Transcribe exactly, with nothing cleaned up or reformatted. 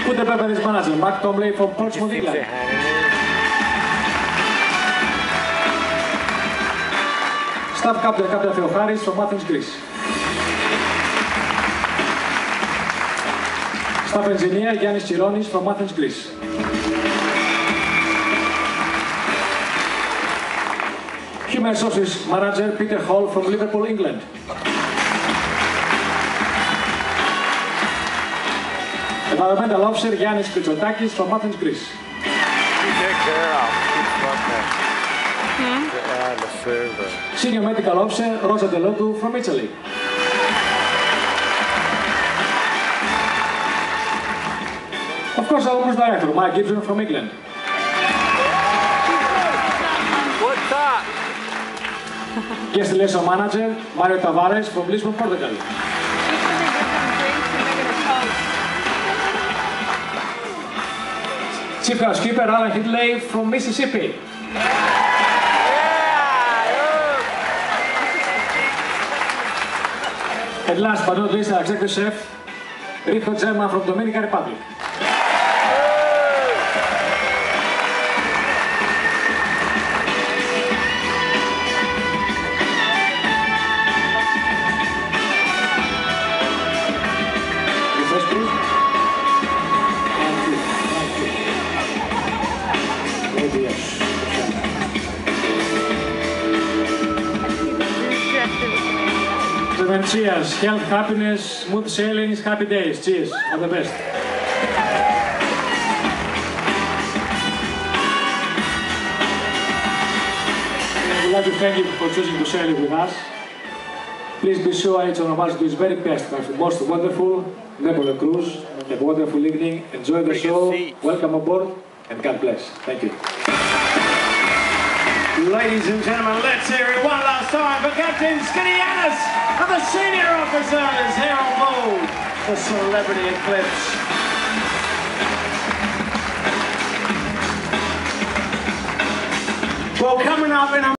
Put the beverage manager, Mark Tomley from Portsmouth, England. Staff captain, Captain Theoharis from Athens, Greece. Staff engineer, Yannis Chironis from Athens, Greece. Human resources manager, Peter Hall from Liverpool, England. Environmental officer, Yannis Kritsotakis from Athens, Greece. Hmm? Senior medical officer, Rosa Delogu from Italy. Of course, our operations director, Mike Gibson from England. What's that? Guest liaison manager, Mario Tavares from Lisbon, Portugal. Chief housekeeper, Alan Hidley from Mississippi. And last but not least, our executive chef, Rico Gemma from Dominican Republic. And cheers, health, happiness, smooth sailings, happy days. Cheers, all the best. I would like to thank you for choosing to sail with us. Please be sure each one of us do his very best to have the most wonderful Nebula cruise. Have a wonderful evening. Enjoy the show. Welcome aboard, and God bless. Thank you. Ladies and gentlemen, let's hear it one last time for Captain Skinny Yanis and the senior officers here on board the Celebrity Eclipse. Well, coming up in a